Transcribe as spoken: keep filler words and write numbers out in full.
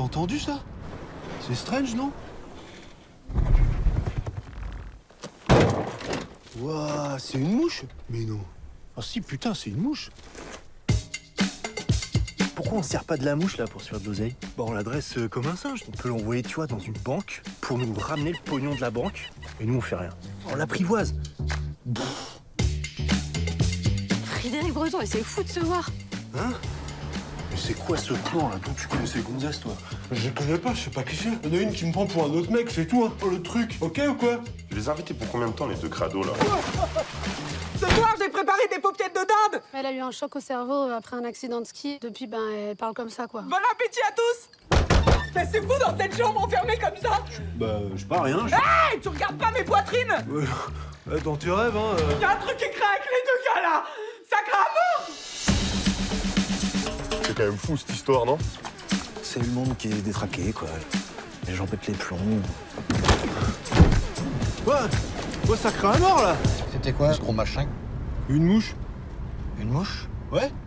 T'as entendu ça? C'est strange, non? Ouah, c'est une mouche? Mais non. Ah si, putain, c'est une mouche. Pourquoi on sert pas de la mouche, là, pour se faire de l'oseille? Bah, on l'adresse euh, comme un singe. On peut l'envoyer, tu vois, dans une banque pour nous ramener le pognon de la banque. Et nous, on fait rien. On l'apprivoise. Frédéric Breton, et c'est fou de se voir. Hein? Mais c'est quoi ce plan, là? D'où tu connais ces gonzesses, toi? Je les connais pas, je sais pas qui c'est. Il y en a une qui me prend pour un autre mec, c'est tout, hein. Oh, le truc, ok ou quoi? Tu les as invités pour combien de temps, les deux crados, là? Ce soir, j'ai préparé des paupiètes de dinde. Elle a eu un choc au cerveau après un accident de ski. Depuis, ben, elle parle comme ça, quoi. Bon appétit à tous. Mais c'est fou dans cette chambre enfermée comme ça. Bah, je sais pas, rien. Je... Hey, tu regardes pas mes poitrines? Euh, euh, dans tes rêves, hein. Euh... Y'a un truc qui craque, les deux gars, là. Ça crame. C'est quand même fou, cette histoire, non? C'est le monde qui est détraqué, quoi. Les gens pètent les plombs. Ouais, ouais, ça craint à mort, là. C'était quoi ce gros machin? Une mouche. Une mouche? Ouais.